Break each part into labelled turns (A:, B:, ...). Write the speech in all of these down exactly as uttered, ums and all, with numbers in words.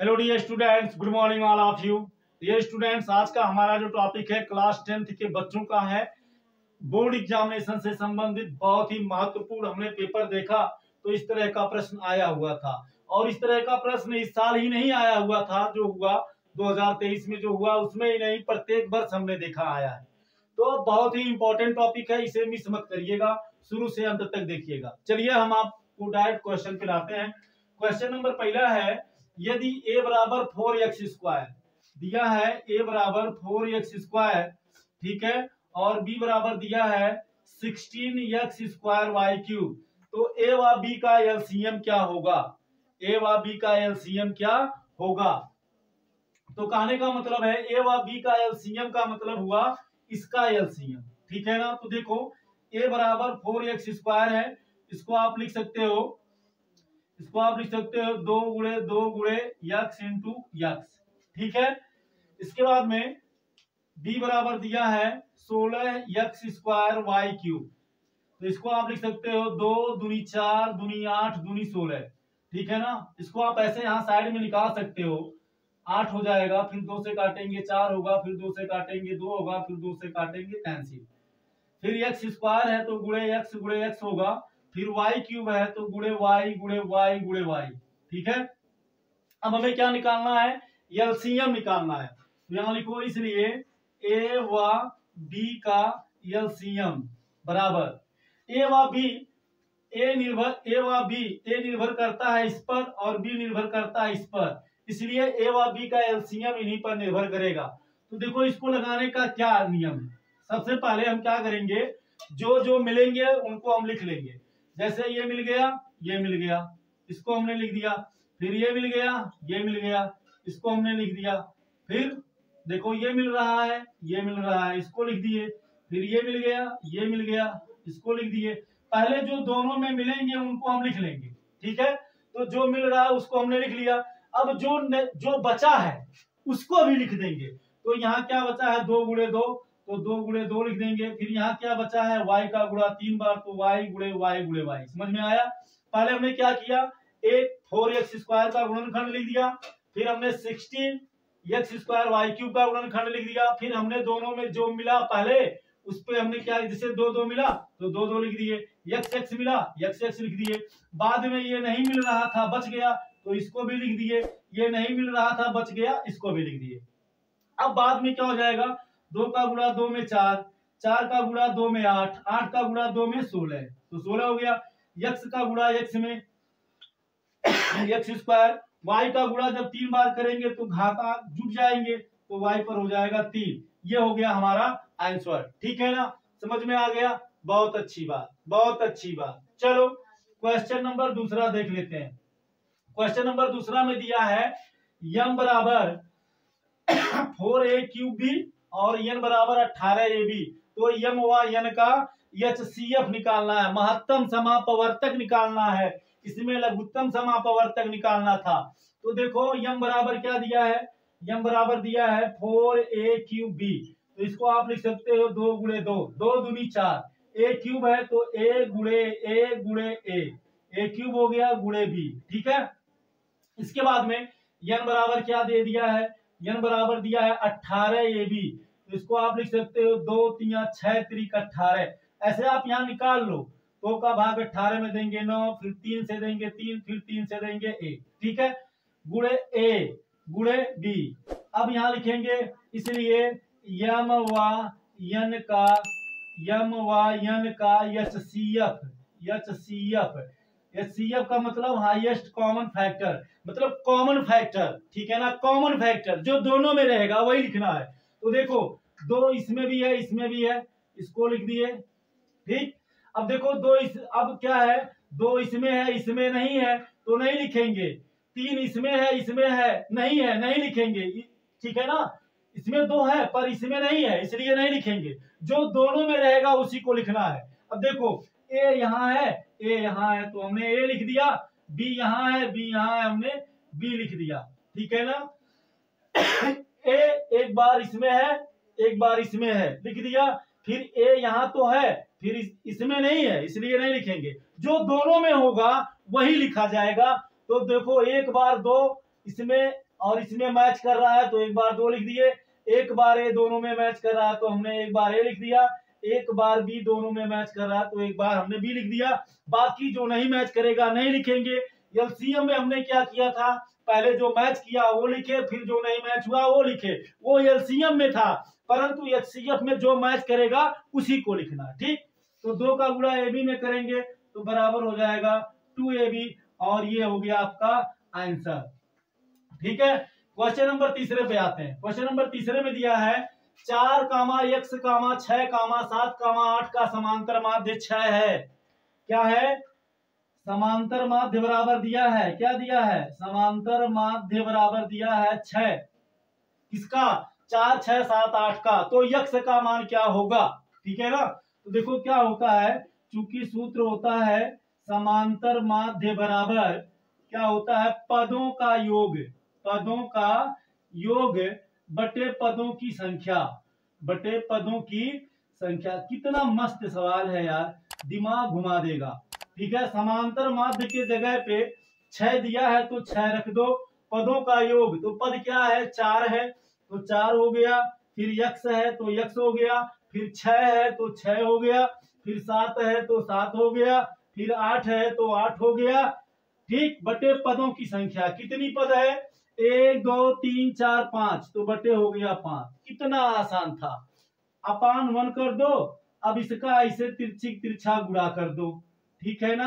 A: Hello dear students, good morning all of you. Dear students, आज का हमारा जो टॉपिक है क्लास टेंथ के बच्चों का है, बोर्ड एग्जामिनेशन से संबंधित बहुत ही महत्वपूर्ण हमने पेपर देखा। तो इस तरह का प्रश्न आया हुआ था और इस तरह का प्रश्न इस साल ही नहीं आया हुआ था, जो हुआ दो हज़ार तेईस में जो हुआ उसमें ही नहीं, प्रत्येक वर्ष हमने देखा आया है। तो बहुत ही इंपॉर्टेंट टॉपिक है, इसे मिस मत करिएगा, शुरू से अंत तक देखिएगा। चलिए हम आपको डायरेक्ट क्वेश्चन पे लाते हैं। क्वेश्चन नंबर पहला है, यदि a बराबर फोर एक्स स्क्वायर दिया है, a बराबर फोर एक्स स्क्वायर, ठीक है, और b बराबर दिया है sixteen x square y cube, तो a व b का एलसीएम क्या होगा? a व b का एलसीएम क्या होगा? तो कहने का मतलब है a व b का एलसीएम का मतलब हुआ इसका एलसीएम, ठीक है ना। तो देखो a बराबर फोर एक्स स्क्वायर है, इसको आप लिख सकते हो इसको आप लिख सकते हो दो गुणे दो गुणे यक्स इंटू यक्स, ठीक है। इसके बाद में b बराबर दिया है सोलह यक्स स्क्वायर वाई क्यूब, तो इसको आप लिख सकते हो दो दूनी चार दूनी आठ दूनी सोलह, ठीक है ना। इसको आप ऐसे यहाँ साइड में निकाल सकते हो, आठ हो जाएगा, फिर दो से काटेंगे चार होगा, फिर दो से काटेंगे दो होगा, फिर दो से काटेंगे कैंसिल, फिर एक्स स्क्वायर है तो गुणे एक्स गुणे एक्स होगा, फिर वाई क्यूब है तो गुणे वाई गुणे वाई गुणे वाई, ठीक है। अब हमें क्या निकालना है? एलसीएम निकालना है। तो यहां लिखो, इसलिए ए व बी का एलसीएम बराबर ए व बी, ए निर्भर ए व बी ए निर्भर करता है इस पर और बी निर्भर करता है इस पर, इसलिए ए व बी का एलसीएम इन्हीं पर निर्भर करेगा। तो देखो इसको लगाने का क्या नियम है। सबसे पहले हम क्या करेंगे, जो जो मिलेंगे उनको हम लिख लेंगे। जैसे ये मिल गया, ये मिल गया, इसको हमने लिख दिया, फिर ये मिल गया, ये मिल गया, इसको हमने लिख दिया, फिर देखो ये मिल रहा है, ये मिल रहा है, इसको लिख दिए, फिर ये मिल गया, ये मिल गया, इसको लिख दिए। पहले जो दोनों में मिलेंगे उनको हम लिख लेंगे, ठीक है। तो जो मिल रहा है उसको हमने लिख लिया। अब जो जो बचा है उसको भी लिख देंगे। तो यहाँ क्या बचा है, दो गुणे दो, तो दो गुणे दो लिख देंगे। फिर यहाँ क्या बचा है, y का गुणा तीन बार, तो y गुणे y गुणे y। समझ में आया? पहले हमने क्या किया, एक फोर एक्स स्क्वायर का गुणनखंड लिख दिया, फिर हमने sixteen x square y cube का गुणनखंड लिख दिया, फिर हमने दोनों में जो मिला पहले उस पे हमने क्या, जैसे दो दो मिला तो दो दो लिख दिए, एक्स एक्स मिला एक्स एक्स लिख दिए। बाद में ये नहीं मिल रहा था, बच गया, तो इसको भी लिख दिए, ये नहीं मिल रहा था, बच गया, इसको भी लिख दिए। अब बाद में क्या हो जाएगा, दो का गुणा दो में चार, चार का गुणा दो में आठ, आठ का गुणा दो में सोलह, तो सोलह हो गया। यक्स का गुणा यक्स में एक्स स्क्वायर, वाई का गुणा जब तीन बार करेंगे तो घाता जुट जाएंगे, तो वाई पर हो जाएगा तीन। ये हो गया हमारा आंसर, ठीक है ना। समझ में आ गया? बहुत अच्छी बात, बहुत अच्छी बात। चलो क्वेश्चन नंबर दूसरा देख लेते हैं। क्वेश्चन नंबर दूसरा में दिया है यम बराबर फोर ए क्यूब बी और एन बराबर अठारह ए बी, तो यम व एन का एच सी एफ निकालना है, महत्तम समापवर्तक निकालना है, इसमें लघुत्तम समापवर्तक निकालना था। तो देखो यम बराबर क्या दिया है, यम बराबर दिया है फोर ए क्यूब बी, तो इसको आप लिख सकते हो दो गुणे दो, दो दूनी चार, ए क्यूब है तो ए गुणे ए गुणे ए, ए क्यूब हो गया गुणे बी, ठीक है। इसके बाद में एन बराबर क्या दे दिया है, एन बराबर दिया है अठारह ए बी, तो इसको आप लिख सकते हो दो तीन छह त्रिक अठारह, ऐसे आप यहाँ निकाल लो। दो का भाग अठारह में देंगे नौ, फिर तीन से देंगे तीन, फिर तीन से देंगे एक, ठीक है, गुणे ए गुणे बी। अब यहाँ लिखेंगे, इसलिए यम व एन का यम व एन का H C F, H C F, H C F का मतलब हाईएस्ट कॉमन फैक्टर, मतलब कॉमन फैक्टर, ठीक है ना, कॉमन फैक्टर जो दोनों में रहेगा वही लिखना है। तो देखो दो इसमें भी है, इसमें भी है, इसको लिख दिए, ठीक। अब देखो दो इस, अब क्या है, दो इसमें है इसमें नहीं है तो नहीं लिखेंगे, तीन इसमें है इसमें है नहीं है नहीं लिखेंगे, ठीक है ना। इसमें दो है पर इसमें नहीं है इसलिए नहीं लिखेंगे, जो दोनों में रहेगा उसी को लिखना है। अब देखो ए यहाँ है, ए यहाँ है तो हमने ए लिख दिया, बी यहाँ है, बी यहाँ है, हमने बी लिख दिया, ठीक है ना। ए एक बार इसमें है एक बार इसमें है, लिख दिया, फिर ए यहाँ तो है फिर इस, इसमें नहीं है इसलिए नहीं लिखेंगे, जो दोनों में होगा वही लिखा जाएगा। तो देखो एक बार दो इसमें और इसमें मैच कर रहा है तो एक बार दो लिख दिए, एक बार ए दोनों में मैच कर रहा है तो हमने एक बार ए लिख दिया, एक बार बी दोनों में मैच कर रहा है तो एक बार हमने बी लिख दिया। बाकी जो नहीं मैच करेगा नहीं लिखेंगे। एलसीएम में हमने क्या किया था, पहले जो मैच किया वो लिखे, फिर जो नहीं मैच हुआ वो लिखे, वो एलसीएम में था। परंतु एचसीएफ में जो मैच करेगा उसी को लिखना, ठीक। तो दो का गुणा ए बी में करेंगे तो बराबर हो जाएगा टू ए बी, और ये हो गया आपका आंसर, ठीक है। क्वेश्चन नंबर तीसरे पे आते हैं। क्वेश्चन नंबर तीसरे में दिया है चार कामा एक्स कामा छह कामा सात कामा आठ का समांतर माध्य छह है। क्या है, समांतर माध्य बराबर दिया है, क्या दिया है, समांतर माध्य बराबर दिया है छह, किसका, चार छह सात आठ का। तो यक्स का मान क्या होगा, ठीक है ना। तो देखो क्या होता है, चूंकि सूत्र होता है समांतर माध्य बराबर क्या होता है, पदों का योग, पदों का योग बटे पदों की संख्या, बटे पदों की संख्या। कितना मस्त सवाल है यार, दिमाग घुमा देगा, ठीक है। समांतर माध्य के जगह पे छह दिया है तो छह रख दो, पदों का योग, तो पद क्या है, चार है तो चार हो गया, फिर यक्स है तो यक्स हो गया, फिर छह है तो छह हो गया, फिर सात है तो सात हो गया, फिर आठ है तो आठ हो गया, ठीक। बटे पदों की संख्या, कितनी पद है, एक दो तीन चार पांच, तो बटे हो गया पांच। कितना आसान था, अपान वन कर दो, अब इसका ऐसे तिरछी तिरछा गुणा कर दो, ठीक है ना।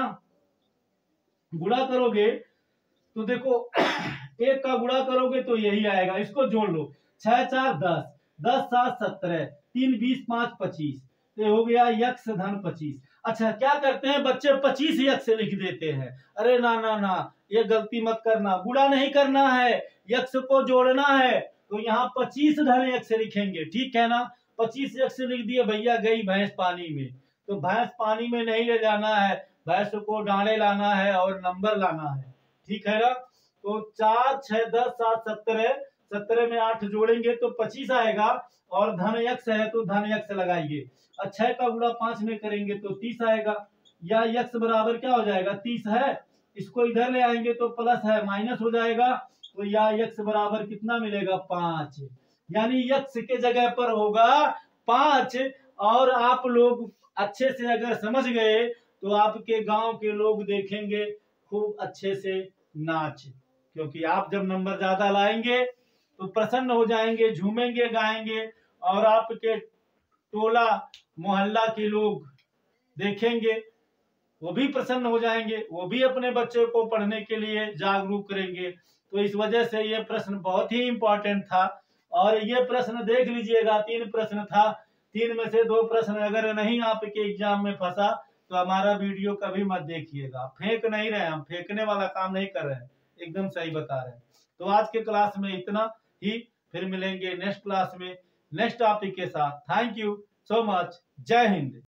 A: गुणा करोगे तो देखो एक का गुणा करोगे तो यही आएगा, इसको जोड़ लो, छह चार दस, दस सात सत्रह, तीन बीस पांच पच्चीस, तो हो गया यक्स धन पच्चीस। अच्छा क्या करते हैं बच्चे, पच्चीस यक्स लिख देते हैं। अरे ना ना ना, ये गलती मत करना, गुणा नहीं करना है, यक्स को जोड़ना है, तो यहाँ पच्चीस धन यक्स लिखेंगे, ठीक है ना। पच्चीस यक्स लिख दिए, भैया गई भैंस पानी में, तो भैंस पानी में नहीं ले जाना है, भैंस को डाले लाना है और नंबर लाना है, ठीक है ना। तो चार छह दस सात सत्रह, सत्रह में आठ जोड़ेंगे तो पच्चीस आएगा, और धन यक्स है तो धन यक्स लगाइए, छह का गुणा पांच में करेंगे तो तीस आएगा, या यक्स बराबर क्या हो जाएगा, तीस है, इसको इधर ले आएंगे तो प्लस है माइनस हो जाएगा, तो या यक्स बराबर कितना मिलेगा, पांच। यानी यक्स के जगह पर होगा पांच। और आप लोग अच्छे से अगर समझ गए तो आपके गांव के लोग देखेंगे खूब अच्छे से नाच, क्योंकि आप जब नंबर ज्यादा लाएंगे तो प्रसन्न हो जाएंगे, झूमेंगे गाएंगे, और आपके टोला मोहल्ला के लोग देखेंगे वो भी प्रसन्न हो जाएंगे, वो भी अपने बच्चे को पढ़ने के लिए जागरूक करेंगे। तो इस वजह से ये प्रश्न बहुत ही इंपॉर्टेंट था, और ये प्रश्न देख लीजिएगा, तीन प्रश्न था, तीन में से दो प्रश्न अगर नहीं आपके एग्जाम में फंसा तो हमारा वीडियो कभी मत देखिएगा। फेंक नहीं रहे, हम फेंकने वाला काम नहीं कर रहे हैं, एकदम सही बता रहे हैं। तो आज के क्लास में इतना ही, फिर मिलेंगे नेक्स्ट क्लास में नेक्स्ट टॉपिक के साथ। थैंक यू सो मच, जय हिंद।